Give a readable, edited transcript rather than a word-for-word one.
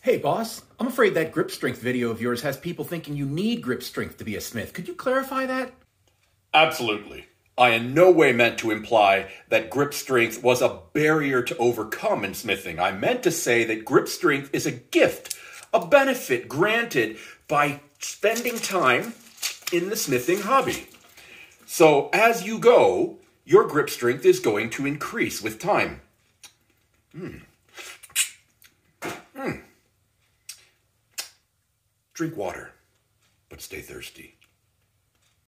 Hey boss, I'm afraid that grip strength video of yours has people thinking you need grip strength to be a smith. Could you clarify that? Absolutely. I in no way meant to imply that grip strength was a barrier to overcome in smithing. I meant to say that grip strength is a gift, a benefit granted by spending time in the smithing hobby. So as you go, your grip strength is going to increase with time. Drink water, but stay thirsty.